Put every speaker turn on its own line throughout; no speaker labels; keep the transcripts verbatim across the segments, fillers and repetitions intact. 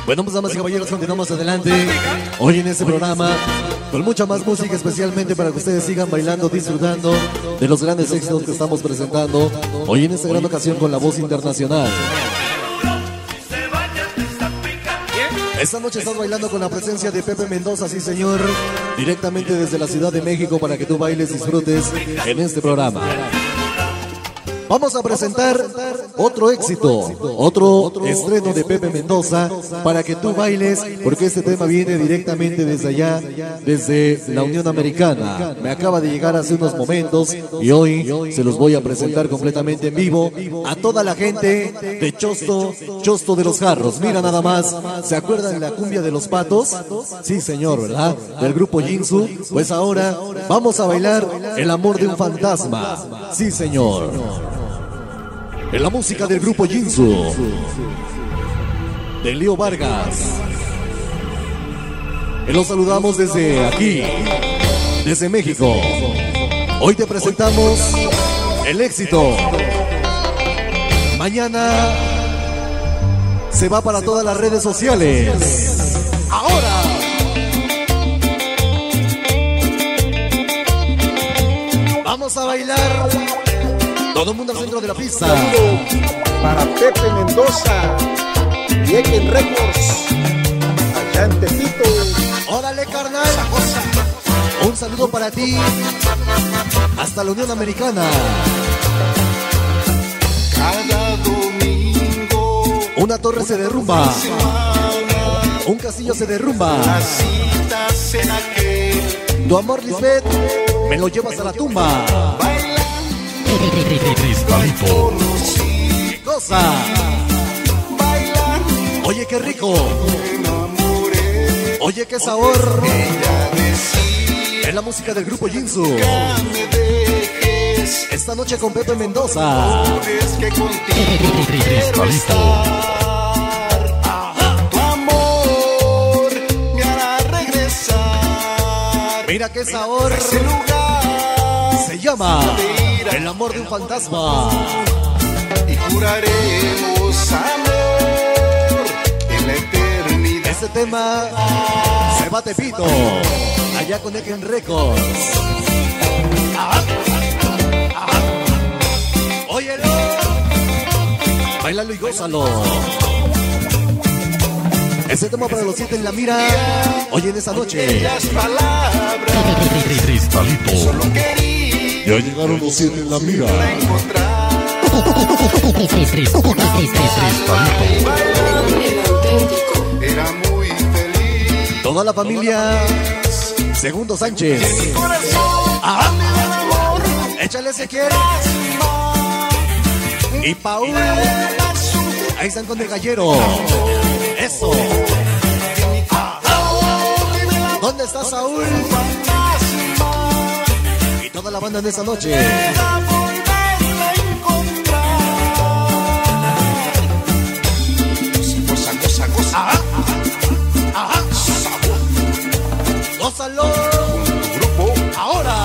Bueno, pues damas y caballeros, continuamos adelante hoy en este programa con mucha más música, especialmente para que ustedes sigan bailando, disfrutando de los grandes éxitos que estamos presentando hoy en esta gran ocasión con la voz internacional. Esta noche estás bailando con la presencia de Pepe Mendoza, sí señor, directamente desde la Ciudad de México para que tú bailes, disfrutes en este programa. Vamos a presentar otro éxito, otro estreno de Pepe Mendoza para que tú bailes, porque este tema viene directamente desde allá, desde la Unión Americana. Me acaba de llegar hace unos momentos y hoy se los voy a presentar completamente en vivo a toda la gente de Chosto, Chosto de los Jarros. Mira nada más, ¿se acuerdan de la cumbia de los patos? Sí señor, ¿verdad? Del grupo Jinsu. Pues ahora vamos a bailar El amor de un fantasma. Sí señor. En la música del grupo Jinsu, de Leo Vargas. Y los saludamos desde aquí, desde México. Hoy te presentamos el éxito. Mañana se va para todas las redes sociales. Ahora. Vamos a bailar. Todo el mundo al centro de la pista.
Para Pepe Mendoza y Eken Records, allá en Tepito.
Órale, carnal. Un saludo para ti hasta la Unión Americana.
Cada domingo
una torre se derrumba, un castillo se derrumba.
las citas en aquel
Tu amor, Lisbeth, me lo llevas a la tumba.
Cristalito.
¡Qué cosa!
bailando
Oye, qué rico.
me enamoré.
Oye, qué sabor.
Ella decía
Es la música del grupo Jinsu.
me dejes,
Esta noche con Pepe Mendoza.
es que contigo quiero
Cristalito.
estar. Tu amor me hará regresar
Mira qué sabor.
a ese lugar
Se llama El amor de un fantasma.
y juraremos amor en la eternidad.
Este tema se va a Tepito, allá con Eken Records. Ajá, ajá. Óyelo, bailalo y gózalo. Este tema para los siete en la mira, hoy en esta noche.
Las palabras
Cristalito.
solo quería
Ya llegaron los siete en la mira.
encontrar.
Cristalito.
El auténtico.
Era muy feliz.
Toda la familia Segundo Sánchez.
Mi corazón
Ajá.
me da amor.
Échale si quieres. Y Paul, ahí están con el gallero. Eso. ¿Dónde está Saúl? Y toda la banda de esa noche.
Goza, goza, goza.
Ajá, ajá. Gózalo.
Grupo
Ahora.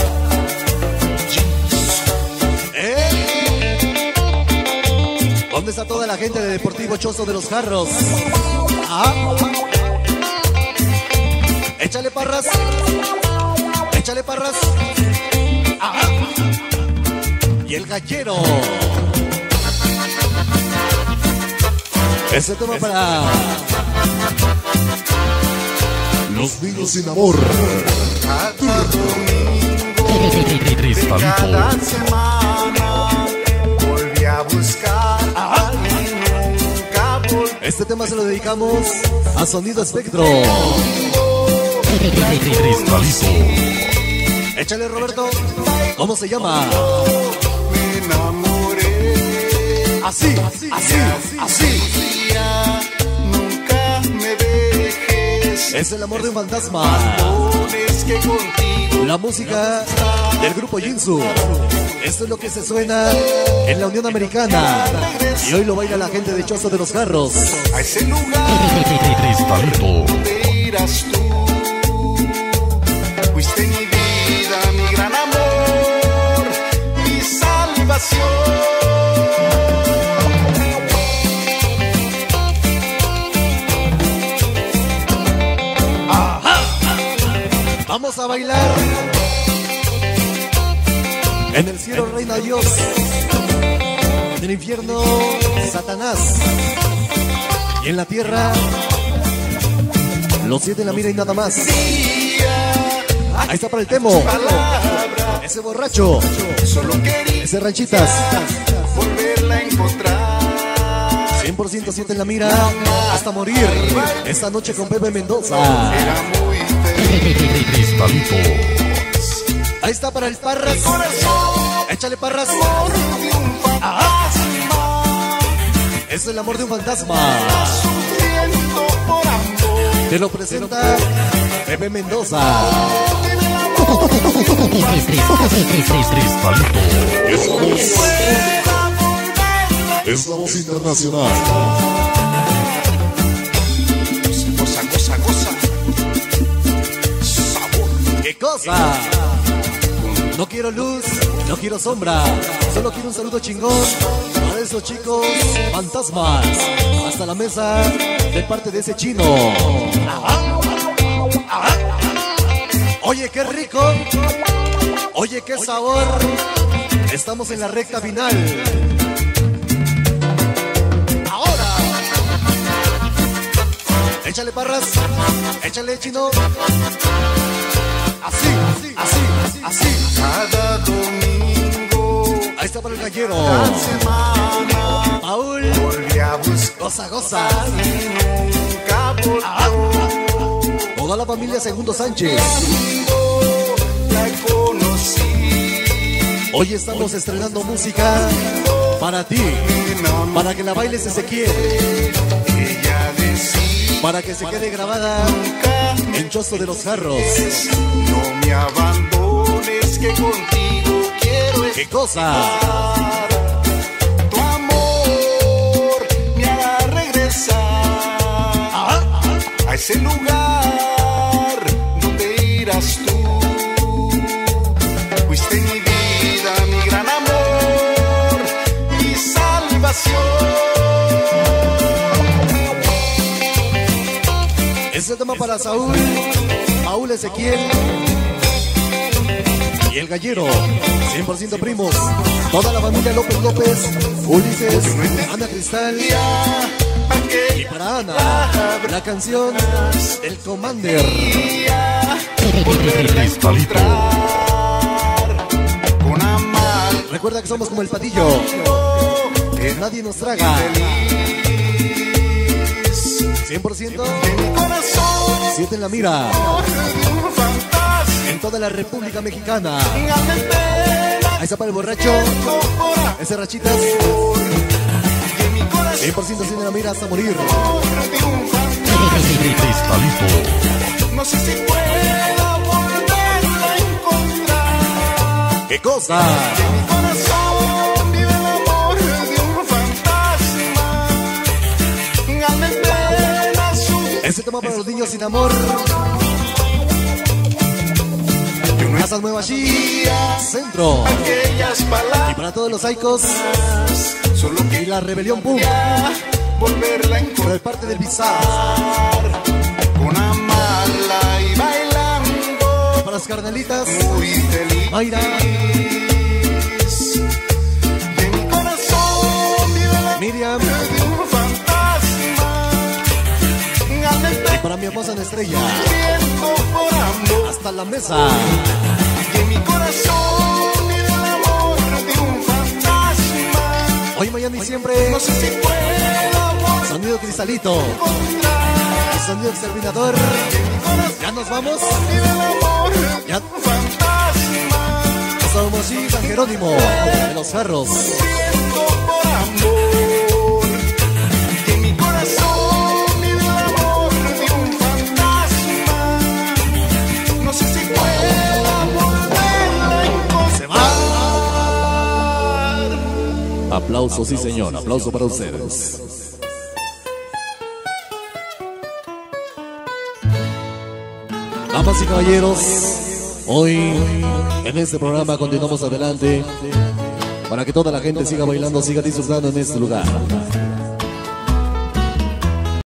¿Eh? ¿Dónde está toda la gente de Deportivo Chosto de los Jarros? Ajá. Échale parras. Échale parras. Ajá. Y el gallero. Ese tema para los niños sin amor.
cada domingo de
Cristalito.
cada semana volví a buscar a alguien, nunca volví.
Este tema se lo dedicamos a Sonido Espectro.
Cristalito.
Échale, Roberto. ¿Cómo se llama?
Me enamoré.
Así, así, así.
Decía, nunca me dejes.
Es el amor de un fantasma.
Pones que contigo
La música del grupo Jinsu. Esto es lo que se suena en la Unión Americana. Y hoy lo baila la gente de Chosto de los Jarros.
a ese lugar
Cristalito.
donde irás tú. Fuiste mi vida, mi gran amor, mi salvación.
a bailar. En el cielo reina Dios, en el infierno Satanás, y en la tierra los siete en la mira y nada más. Ahí está para el Temo, ese borracho, ese ranchitas,
volverla a encontrar.
cien por ciento siete en la mira hasta morir. Esta noche con Pepe Mendoza.
Era muy feliz.
Cristalito.
Ahí está para el Parras. Échale, Parras. Ajá. Es el amor de un fantasma.
Sufriendo por amor.
Te lo presenta Pepe Mendoza.
Cristalito.
Es la voz. Es la voz internacional.
Goza, goza, goza. Sabor.
¿Qué cosa? No quiero luz, no quiero sombra. Solo quiero un saludo chingón para esos chicos fantasmas. Hasta la mesa de parte de ese chino. Ajá. Ajá. Oye, qué rico. Oye, qué sabor. Estamos en la recta final. Ahora. Échale, Parras. Échale, chino. Así, así, así, así.
Cada domingo,
Ahí está para el gallero.
cada semana,
Paul.
volví a buscar
Goza, goza.
y nunca volvió.
Toda la familia Segundo Sánchez.
Cuando la conocí,
Hoy estamos estrenando música para ti. Para que la bailes Ezequiel.
ella decía,
Para que se quede grabada en Chosto de los Jarros.
no me abandones, que contigo quiero
¿Qué cosa?
estar. Tu amor me hará regresar a ese lugar donde irás tú. Fuiste mi vida, mi gran amor, mi salvación.
Es el tema para Saúl, Paul Ezequiel y el gallero, cien por ciento primos. Toda la familia López López, Ulises, Ana Cristal. Y para Ana, la canción El Commander.
Cristalito.
Con amar
Recuerda que somos como el patillo, que nadie nos traga. cien por ciento
de mi corazón,
siete en la mira,
un fantasma.
en toda la República Mexicana.
Alma
Ahí está para el borracho, ese rachitas,
de mi corazón,
cien por ciento siete en la mira hasta morir.
de un fantasma.
Cristalito.
No sé si pueda volverla a encontrar.
¿Qué cosa?
En mi corazón vive el amor de un fantasma. Alma en pena, su
Ese tema para los niños sin amor. Casa Nueva Chi, Centro.
aquellas
Y
palabras,
para todos los saicos
solo
y
que
la rebelión pum,
volverla a encontrar.
por parte del Bizarro.
Con amarla y bailando,
Para las carnalitas,
muy feliz.
Mayra,
De mi corazón vive el amor
Miriam,
de un fantasma. Alma en
y para mi hermosa Estrella.
pena, por amor.
Hasta la mesa.
De mi corazón vive el amor de un fantasma.
Hoy, mañana y siempre,
No sé si pueda volver
sonido cristalito,
a encontrar.
sonido exterminador. Ya nos vamos.
Vive el amor de
Ya
un fantasma.
somos sí, San Jerónimo de los Jarros.
Siento por amor. De mi corazón vive el amor de un fantasma. No sé si pueda volverla a encontrar.
Se va. Aplausos, sí señor, aplauso para ustedes. Damas y caballeros, hoy en este programa continuamos adelante para que toda la gente siga bailando, siga disfrutando en este lugar.